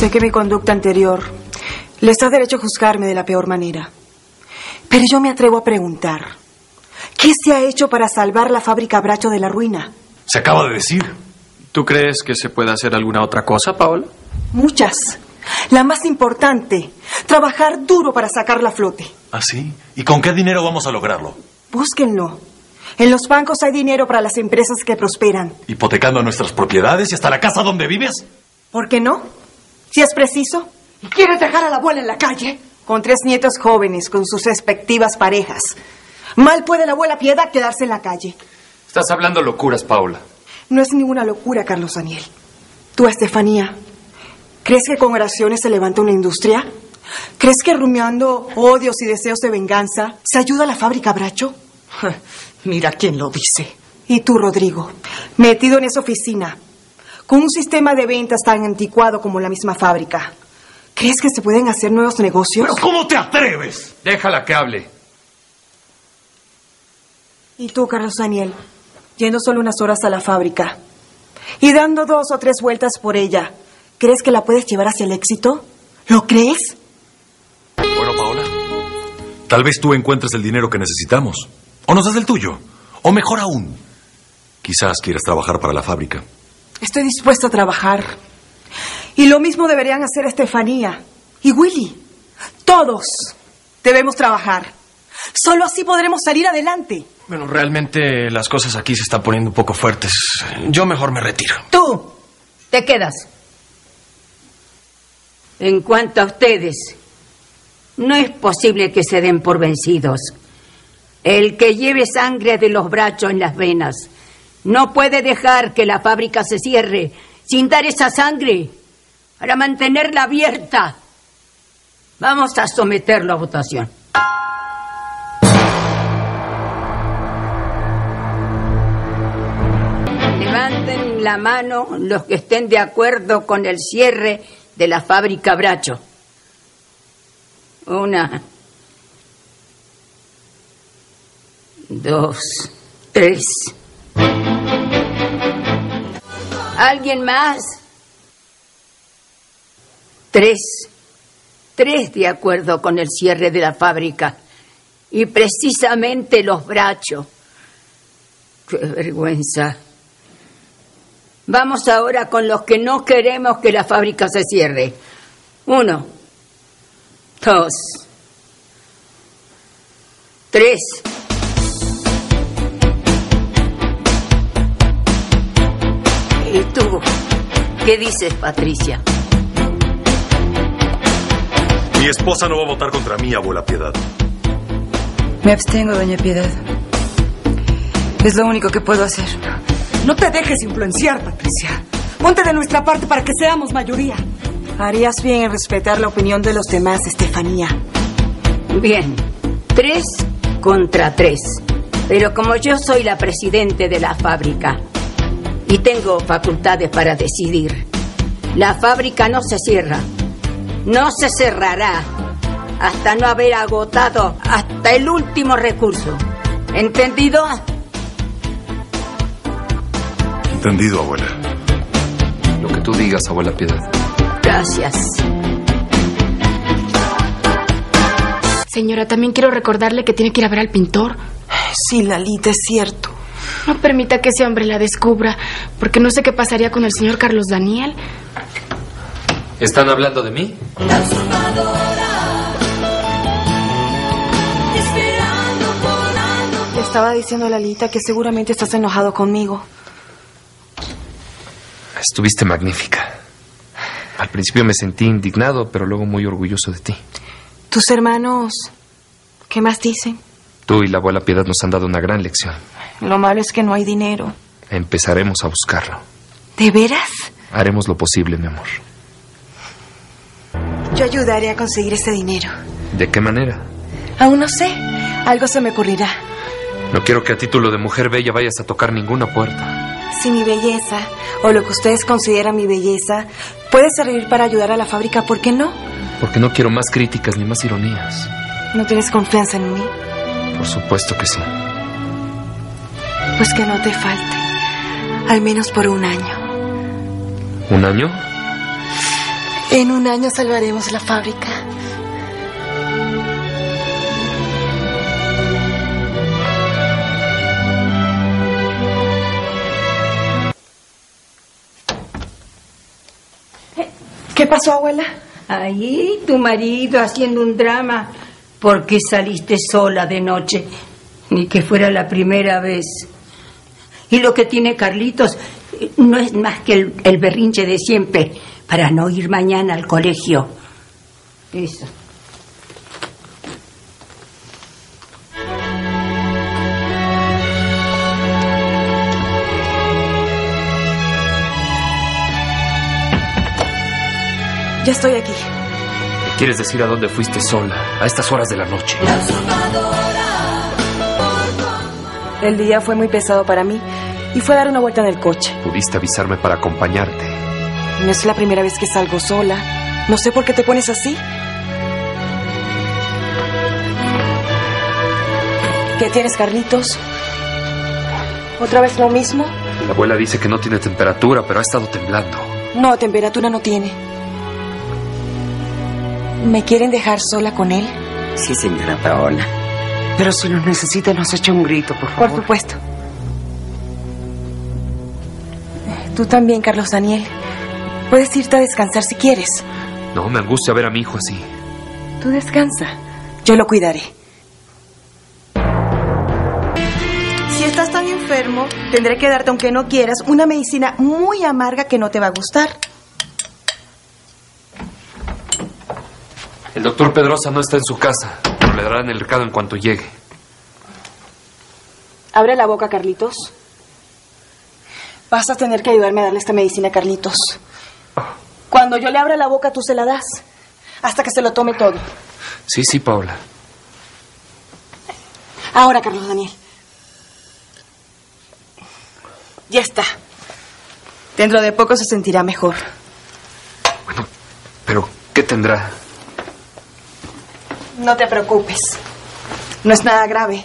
Sé que mi conducta anterior les da derecho a juzgarme de la peor manera. Pero yo me atrevo a preguntar, ¿qué se ha hecho para salvar la fábrica Bracho de la ruina? Se acaba de decir. ¿Tú crees que se puede hacer alguna otra cosa, Paola? Muchas. La más importante, trabajar duro para sacarla a flote. ¿Ah, sí? ¿Y con qué dinero vamos a lograrlo? Búsquenlo. En los bancos hay dinero para las empresas que prosperan. ¿Hipotecando nuestras propiedades y hasta la casa donde vives? ¿Por qué no? Si es preciso. ¿Y quieres dejar a la abuela en la calle? Con 3 nietos jóvenes, con sus respectivas parejas. Mal puede la abuela Piedad quedarse en la calle. Estás hablando locuras, Paola. No es ninguna locura, Carlos Daniel. Tú, Estefanía, ¿crees que con oraciones se levanta una industria? ¿Crees que rumiando odios y deseos de venganza se ayuda a la fábrica Bracho? Mira quién lo dice. Y tú, Rodrigo, metido en esa oficina, con un sistema de ventas tan anticuado como la misma fábrica, ¿crees que se pueden hacer nuevos negocios? ¿Pero cómo te atreves? Déjala que hable. Y tú, Carlos Daniel, yendo solo unas horas a la fábrica y dando 2 o 3 vueltas por ella, ¿crees que la puedes llevar hacia el éxito? ¿Lo crees? Bueno, Paola, tal vez tú encuentres el dinero que necesitamos. O nos das el tuyo. O mejor aún, quizás quieras trabajar para la fábrica. Estoy dispuesta a trabajar. Y lo mismo deberían hacer Estefanía y Willy. Todos debemos trabajar. Solo así podremos salir adelante. Bueno, realmente las cosas aquí se están poniendo un poco fuertes. Yo mejor me retiro. Tú, te quedas. En cuanto a ustedes, no es posible que se den por vencidos. El que lleve sangre de los Brachos en las venas no puede dejar que la fábrica se cierre sin dar esa sangre para mantenerla abierta. Vamos a someterlo a votación. Levanten la mano los que estén de acuerdo con el cierre de la fábrica Bracho. 1, 2, 3. ¿Alguien más? 3 de acuerdo con el cierre de la fábrica. Y precisamente los Bracho. ¡Qué vergüenza! Vamos ahora con los que no queremos que la fábrica se cierre. 1, 2, 3. ¿Y tú? ¿Qué dices, Patricia? Mi esposa no va a votar contra mí, abuela Piedad. Me abstengo, doña Piedad. Es lo único que puedo hacer. No te dejes influenciar, Patricia. Ponte de nuestra parte para que seamos mayoría. Harías bien en respetar la opinión de los demás, Estefanía. Bien, 3 contra 3. Pero como yo soy la presidente de la fábrica y tengo facultades para decidir, la fábrica no se cierra. No se cerrará hasta no haber agotado hasta el último recurso. ¿Entendido? Entendido, abuela. Lo que tú digas, abuela Piedad. Gracias. Señora, también quiero recordarle que tiene que ir a ver al pintor. Sí, Lalita, es cierto. No permita que ese hombre la descubra, porque no sé qué pasaría con el señor Carlos Daniel. ¿Están hablando de mí? Le estaba diciendo a Lalita que seguramente estás enojado conmigo. Estuviste magnífica. Al principio me sentí indignado, pero luego muy orgulloso de ti. ¿Tus hermanos qué más dicen? Tú y la abuela Piedad nos han dado una gran lección. Lo malo es que no hay dinero. Empezaremos a buscarlo. ¿De veras? Haremos lo posible, mi amor. Yo ayudaré a conseguir ese dinero. ¿De qué manera? Aún no sé. Algo se me ocurrirá. No quiero que a título de mujer bella vayas a tocar ninguna puerta. Si mi belleza, o lo que ustedes consideran mi belleza, puede servir para ayudar a la fábrica, ¿por qué no? Porque no quiero más críticas ni más ironías. ¿No tienes confianza en mí? Por supuesto que sí. Pues que no te falte. Al menos por 1 año. ¿1 año? En un año salvaremos la fábrica. ¿Qué pasó, abuela? Ahí tu marido haciendo un drama porque saliste sola de noche. Ni que fuera la primera vez. Y lo que tiene Carlitos no es más que el berrinche de siempre para no ir mañana al colegio. Eso. Ya estoy aquí. ¿Me quieres decir a dónde fuiste sola a estas horas de la noche? El día fue muy pesado para mí y fue a dar una vuelta en el coche. Pudiste avisarme para acompañarte. No es la primera vez que salgo sola. No sé por qué te pones así. ¿Qué tienes, Carlitos? ¿Otra vez lo mismo? La abuela dice que no tiene temperatura, pero ha estado temblando. No, temperatura no tiene. ¿Me quieren dejar sola con él? Sí, señora Paola. Pero si nos necesita, nos echa un grito, por favor. Por supuesto. Tú también, Carlos Daniel. Puedes irte a descansar si quieres. No, me angustia ver a mi hijo así. Tú descansa. Yo lo cuidaré. Si estás tan enfermo, tendré que darte, aunque no quieras, una medicina muy amarga que no te va a gustar. El doctor Pedrosa no está en su casa, pero le darán el recado en cuanto llegue. Abre la boca, Carlitos. Vas a tener que ayudarme a darle esta medicina, Carlitos. Cuando yo le abra la boca, tú se la das. Hasta que se lo tome todo. Sí, Paola. Ahora, Carlos Daniel. Ya está. Dentro de poco se sentirá mejor. Bueno, pero ¿qué tendrá? No te preocupes. No es nada grave.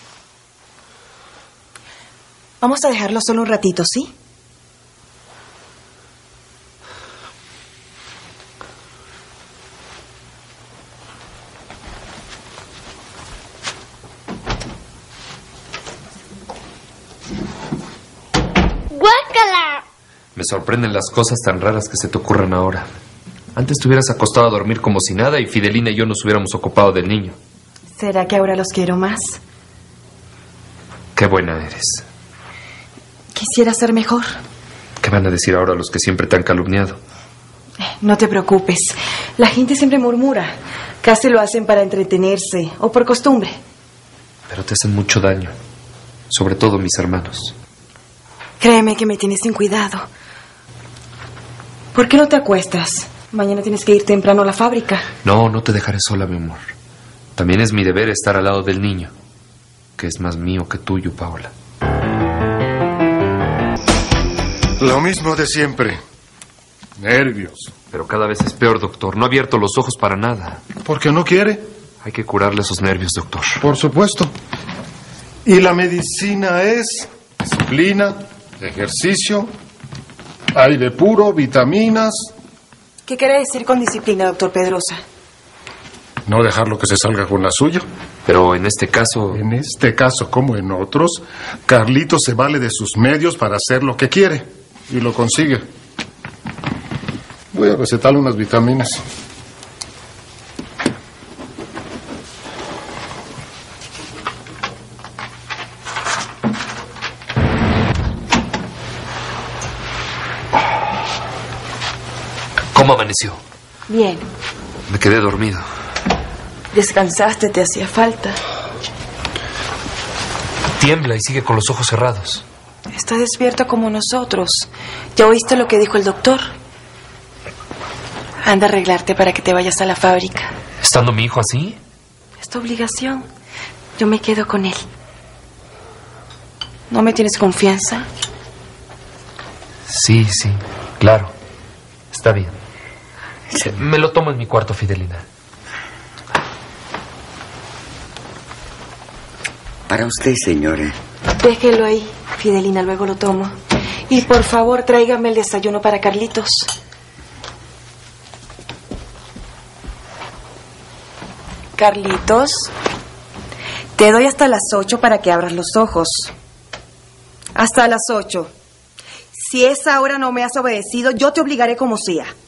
Vamos a dejarlo solo un ratito, ¿sí? ¡Guácala! Me sorprenden las cosas tan raras que se te ocurren ahora. Antes te hubieras acostado a dormir como si nada y Fidelina y yo nos hubiéramos ocupado del niño. ¿Será que ahora los quiero más? Qué buena eres. Quisiera ser mejor. ¿Qué van a decir ahora los que siempre te han calumniado? No te preocupes. La gente siempre murmura. Casi lo hacen para entretenerse o por costumbre. Pero te hacen mucho daño. Sobre todo mis hermanos. Créeme que me tienes sin cuidado. ¿Por qué no te acuestas? Mañana tienes que ir temprano a la fábrica. No, no te dejaré sola, mi amor. También es mi deber estar al lado del niño, que es más mío que tuyo, Paola. Lo mismo de siempre. Nervios. Pero cada vez es peor, doctor. No ha abierto los ojos para nada. ¿Por qué no quiere? Hay que curarle esos nervios, doctor. Por supuesto. Y la medicina es disciplina, ejercicio, aire puro, vitaminas. ¿Qué quiere decir con disciplina, doctor Pedrosa? No dejarlo que se salga con la suya. Pero en este caso... En este caso, como en otros, Carlitos se vale de sus medios para hacer lo que quiere. Y lo consigue. Voy a recetarle unas vitaminas. ¿Cómo amaneció? Bien. Me quedé dormido. Descansaste, te hacía falta. Tiembla y sigue con los ojos cerrados. Está despierto como nosotros. ¿Ya oíste lo que dijo el doctor? Anda a arreglarte para que te vayas a la fábrica. ¿Estando mi hijo así? Es tu obligación. Yo me quedo con él. ¿No me tienes confianza? Sí, claro. Está bien. Me lo tomo en mi cuarto, Fidelina. Para usted, señora. Déjelo ahí, Fidelina, luego lo tomo. Y por favor, tráigame el desayuno para Carlitos. Carlitos, te doy hasta las 8 para que abras los ojos. Hasta las 8. Si esa hora no me has obedecido, yo te obligaré como sea.